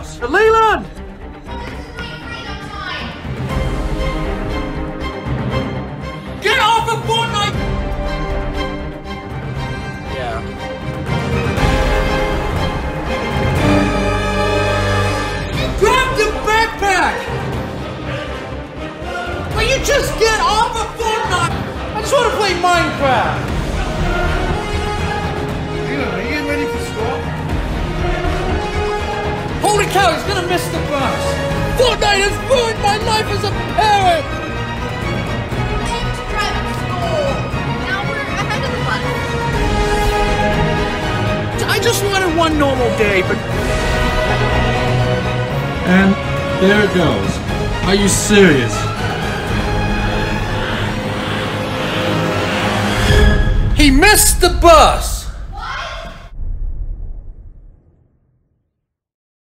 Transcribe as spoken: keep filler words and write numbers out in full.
bus. Leland! Get off of Fortnite! Yeah. Grab the backpack! Will you just get off of Fortnite? I just want to play Minecraft! Are you getting ready for school? Holy cow, he's gonna miss the bus! Fortnite has ruined my life as a parent! Thanks, driving to school! Now we're ahead of the bus. I just wanted one normal day, but... And there it goes. Are you serious? He missed the bus!